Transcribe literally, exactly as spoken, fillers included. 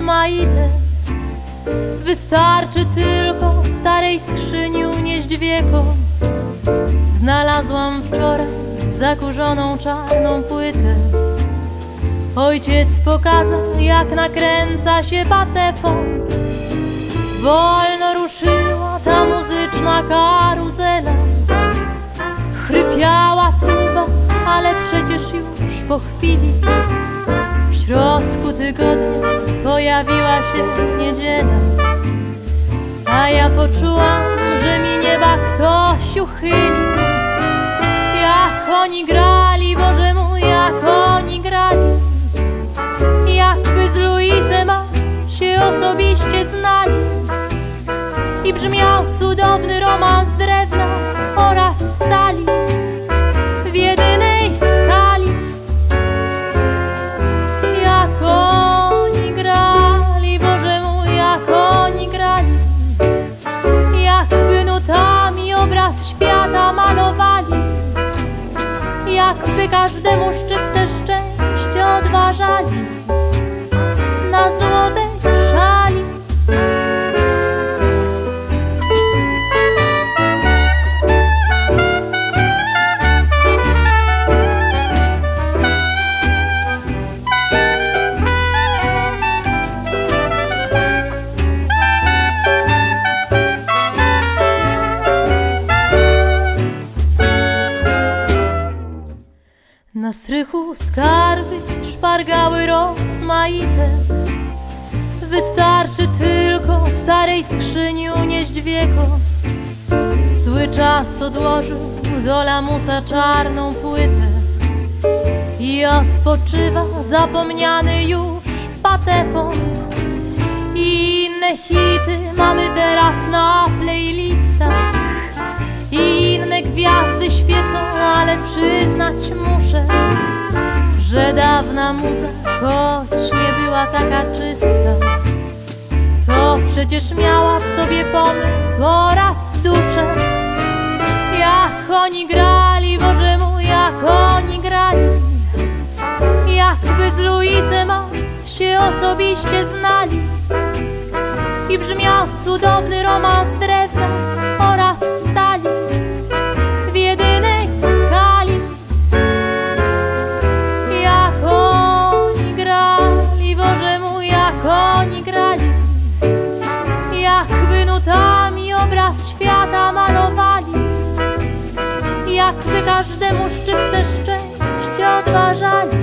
rozmaite. Wystarczy tylko starej skrzyni unieść wieko. Znalazłam wczoraj zakurzoną czarną płytę. Ojciec pokazał, jak nakręca się patefon. Wolno ruszyła ta muzyczna karuzela. Chrypiała tuba, ale przecież już po chwili w środku tygodnia pojawiła się niedziela. A ja poczułam, że mi nieba ktoś uchyli. Jak oni grali, Boże mój, jak oni grali. Jakby z Luizem się osobiście znali. I brzmiał cudowny romans drewna oraz stali w jedynej skali. Jak oni grali, Boże mój, jak oni grali. Jakby nutami obraz świata malowali. Jakby każdemu szczyptę szczęścia odważali na złotej szali. Na strychu skarby, szpargały rozmaite. Wystarczy tylko starej skrzyni unieść wieko. Zły czas odłożył do lamusa czarną płytę i odpoczywa zapomniany już patefon. I inne hity mamy teraz na playlistach. I inne gwiazdy świecą, ale przyznać muszę, że dawna muza, choć nie była taka czysta, to przecież miała w sobie pomysł oraz duszę. Jak oni grali, Boże mój, jak oni grali. Jakby z Luizem się osobiście znali. I brzmiał cudowny romans drewna oraz stali w jedynej skali. Jak oni grali, Boże mój, jak oni grali. Jakby nutami obraz świata malowali. Jakby każdemu szczyptę szczęścia odważali